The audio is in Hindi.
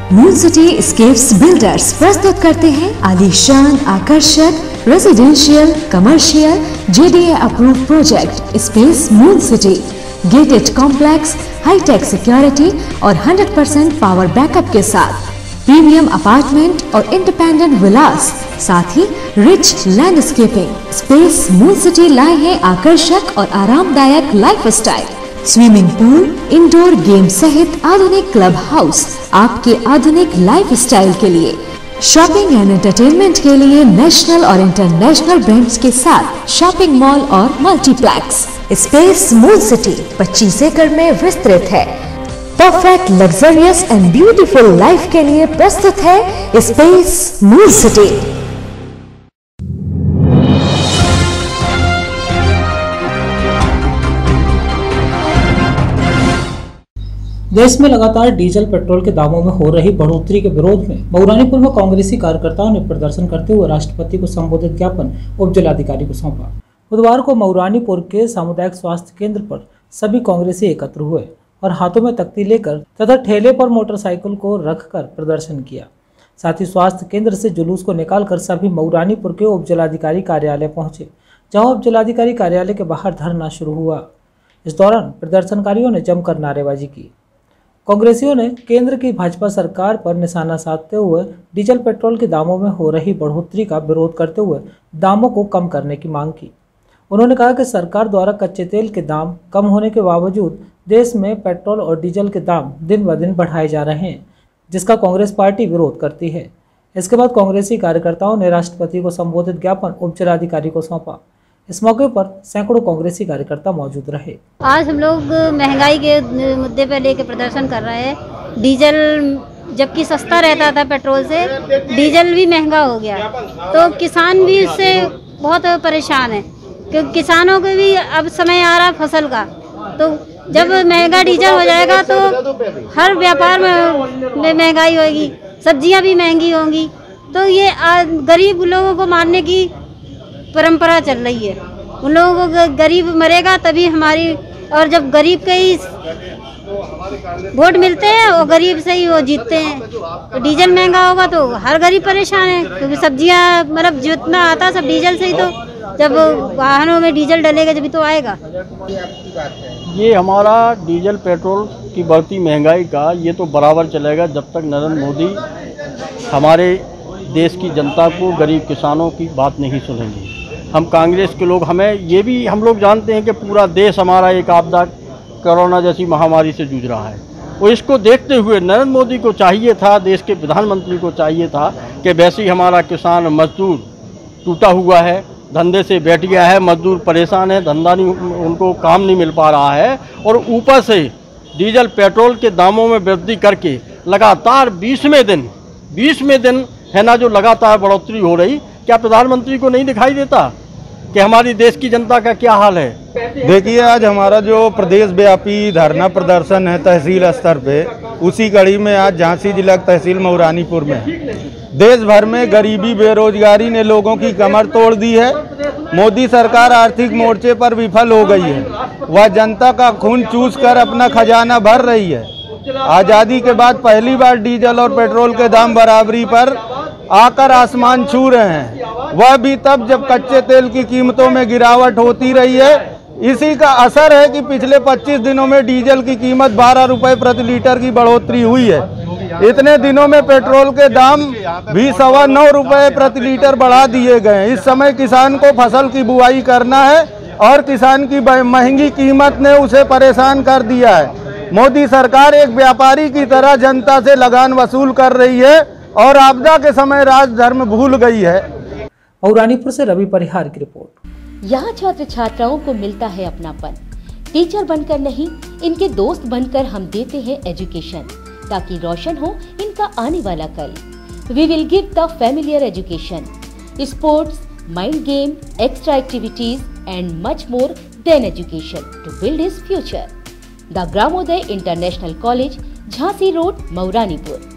मून सिटी स्केप्स बिल्डर्स प्रस्तुत करते हैं आलीशान, आकर्षक residential, commercial, JDA approve project Space Moon City. Gated complex, high tech security और 100% पावर बैकअप के साथ प्रीमियम अपार्टमेंट और इंडिपेंडेंट विलास, साथ ही rich landscaping. Space Moon City लाए हैं आकर्षक और आरामदायक lifestyle, swimming pool, indoor game सहित आधुनिक क्लब हाउस आपके आधुनिक लाइफस्टाइल के लिए। शॉपिंग एंड एंटरटेनमेंट के लिए नेशनल और इंटरनेशनल ब्रांड्स के साथ शॉपिंग मॉल और मल्टीप्लेक्स। स्पेस मून सिटी 25 एकड़ में विस्तृत है। Perfect luxurious and beautiful life के लिए प्रस्तुत है स्पेस मून सिटी। देश में लगातार डीजल पेट्रोल के दामों में हो रही बढ़ोतरी के विरोध में मऊरानीपुर में कांग्रेसी कार्यकर्ताओं ने प्रदर्शन करते हुए राष्ट्रपति को संबोधित ज्ञापन उप जिलाधिकारी को सौंपा। बुधवार को मऊरानीपुर के सामुदायिक स्वास्थ्य केंद्र पर सभी कांग्रेसी एकत्र हुए और हाथों में तख्ती लेकर तथा ठेले पर मोटरसाइकिल को रखकर प्रदर्शन किया। साथ ही स्वास्थ्य केंद्र से जुलूस को निकालकर सभी मऊरानीपुर के उप जिलाधिकारी कार्यालय पहुंचे, जहां उप जिलाधिकारी कार्यालय के बाहर धरना शुरू हुआ। इस दौरान प्रदर्शनकारियों ने जमकर नारेबाजी की। कांग्रेसियों ने केंद्र की भाजपा सरकार पर निशाना साधते हुए डीजल पेट्रोल के दामों में हो रही बढ़ोतरी का विरोध करते हुए दामों को कम करने की मांग की। उन्होंने कहा कि सरकार द्वारा कच्चे तेल के दाम कम होने के बावजूद देश में पेट्रोल और डीजल के दाम दिन ब दिन बढ़ाए जा रहे हैं, जिसका कांग्रेस पार्टी विरोध करती है। इसके बाद कांग्रेसी कार्यकर्ताओं ने राष्ट्रपति को संबोधित ज्ञापन उप जिलाधिकारी को सौंपा। इस मौके पर सैकड़ों कांग्रेसी कार्यकर्ता मौजूद रहे। आज हम लोग महंगाई के मुद्दे पर लेकर प्रदर्शन कर रहे हैं। डीजल जबकि सस्ता रहता था पेट्रोल से, डीजल भी महंगा हो गया, तो किसान भी इससे बहुत परेशान है, क्योंकि किसानों को भी अब समय आ रहा फसल का, तो जब महंगा डीजल हो जाएगा तो हर व्यापार में महंगाई होगी, सब्जियां भी महंगी होंगी, तो ये गरीब लोगों को मारने की परंपरा चल रही है। उन लोगों को गरीब मरेगा तभी हमारी, और जब गरीब के ही वोट मिलते हैं और गरीब से ही वो जीतते हैं। तो डीजल महंगा होगा तो हर गरीब परेशान है, क्योंकि सब्जियां मतलब जितना आता सब डीजल से ही, तो जब वाहनों में डीजल डलेगा जब तो आएगा। ये हमारा डीजल पेट्रोल की बढ़ती महंगाई का ये तो बराबर चलेगा जब तक नरेंद्र मोदी हमारे देश की जनता को, गरीब किसानों की बात नहीं सुनेंगे। हम कांग्रेस के लोग, हमें ये भी हम लोग जानते हैं कि पूरा देश हमारा एक आपदा कोरोना जैसी महामारी से जूझ रहा है, और इसको देखते हुए नरेंद्र मोदी को चाहिए था, देश के प्रधानमंत्री को चाहिए था कि वैसे ही हमारा किसान मजदूर टूटा हुआ है, धंधे से बैठ गया है, मजदूर परेशान है, धंधा नहीं, उनको काम नहीं मिल पा रहा है, और ऊपर से डीजल पेट्रोल के दामों में वृद्धि करके लगातार 20वें दिन है ना जो लगातार बढ़ोतरी हो रही। क्या प्रधानमंत्री को नहीं दिखाई देता कि हमारी देश की जनता का क्या हाल है? देखिए, आज हमारा जो प्रदेश व्यापी धरना प्रदर्शन है तहसील स्तर पे, उसी कड़ी में आज झांसी जिला तहसील मऊरानीपुर में देश भर में गरीबी, बेरोजगारी ने लोगों की कमर तोड़ दी है। मोदी सरकार आर्थिक मोर्चे पर विफल हो गई है। वह जनता का खून चूस कर अपना खजाना भर रही है। आज़ादी के बाद पहली बार डीजल और पेट्रोल के दाम बराबरी पर आकर आसमान छू रहे हैं, वह भी तब जब कच्चे तेल की कीमतों में गिरावट होती रही है। इसी का असर है कि पिछले 25 दिनों में डीजल की कीमत 12 रुपये प्रति लीटर की बढ़ोतरी हुई है। इतने दिनों में पेट्रोल के दाम भी 9.25 रुपये प्रति लीटर बढ़ा दिए गए। इस समय किसान को फसल की बुआई करना है और किसान की महंगी कीमत ने उसे परेशान कर दिया है। मोदी सरकार एक व्यापारी की तरह जनता से लगान वसूल कर रही है और आपदा के समय राजधर्म भूल गई है। मऊरानीपुर से रवि परिहार की रिपोर्ट। यहाँ छात्र छात्राओं को मिलता है अपनापन। टीचर बनकर नहीं, इनके दोस्त बनकर हम देते हैं एजुकेशन, ताकि रोशन हो इनका आने वाला कल। We will give the familiar education, sports, mind game, extra activities and much more than education to build his future. The Gramoday international college, Jhansi road, Mauranipur.